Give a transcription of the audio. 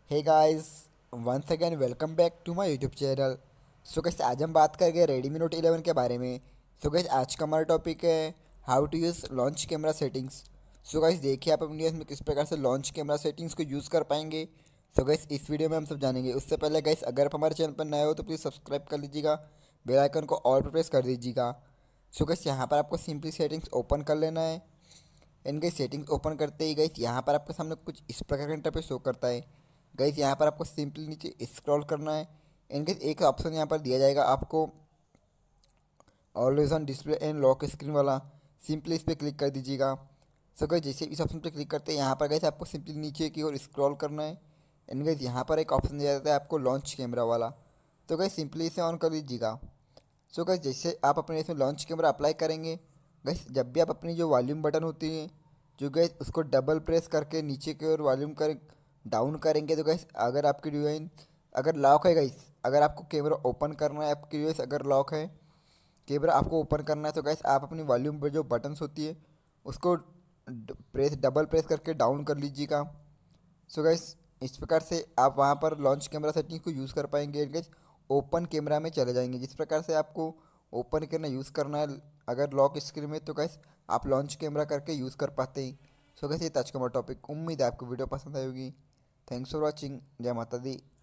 Hey guys, once again welcome back to my YouTube channel. So guys, आज हम बात करेंगे रेडमी नोट 11 के बारे में। सो गाइस, आज का हमारा टॉपिक है how to use launch camera settings. So guys, देखिए आप अपनी में किस प्रकार से लॉन्च कैमरा सेटिंग्स को यूज़ कर पाएंगे। सो गाइस, इस वीडियो में हम सब जानेंगे। उससे पहले गाइस, अगर आप हमारे चैनल पर नए हो तो प्लीज़ सब्सक्राइब कर लीजिएगा, बेल आइकन को ऑल पर प्रेस कर दीजिएगा। सो गाइस, यहाँ पर आपको सिंपली सेटिंग्स ओपन कर लेना है। इन गई सेटिंग्स ओपन करते ही गई यहाँ पर आपके सामने कुछ इस प्रकार का इंटरफेस शो करता है। गई यहाँ पर आपको सिंपली नीचे स्क्रॉल करना है। इनके एक ऑप्शन यहाँ पर दिया जाएगा आपको, always on display and lock screen वाला। सिंपली इस पर क्लिक कर दीजिएगा। सो गई जैसे इस ऑप्शन पर क्लिक करते हैं यहाँ पर गई आपको सिंपली नीचे की ओर स्क्रॉल करना है। एंड गई यहाँ पर एक ऑप्शन दिया जाता है आपको लॉन्च कैमरा वाला। तो गई सिंपली इसे ऑन कर लीजिएगा। सो गई जैसे आप अपने इसमें लॉन्च कैमरा अप्लाई करेंगे, गैस जब भी आप अपनी जो वॉल्यूम बटन होती है, जो गैस उसको डबल प्रेस करके नीचे की ओर वॉल्यूम कर डाउन करेंगे तो गैस अगर आपकी डिवाइन अगर लॉक है, गैस अगर आपको कैमरा ओपन करना है, आपकी डिवाइस अगर लॉक है, कैमरा आपको ओपन करना है, तो गैस आप अपनी वॉल्यूम पर जो बटन्स होती है उसको डबल प्रेस करके डाउन कर लीजिएगा। सो गैस इस प्रकार से आप वहाँ पर लॉन्च कैमरा सेटिंग को यूज़ कर पाएंगे। गैस ओपन कैमरा में चले जाएंगे। जिस प्रकार से आपको ओपन करना यूज़ करना है अगर लॉक स्क्रीन में, तो गैस आप लॉन्च कैमरा करके यूज़ कर पाते हैं। सो गैस ये आज का हमारा टॉपिक। उम्मीद है आपको वीडियो पसंद आई होगी। Thanks for watching. जय माता दी।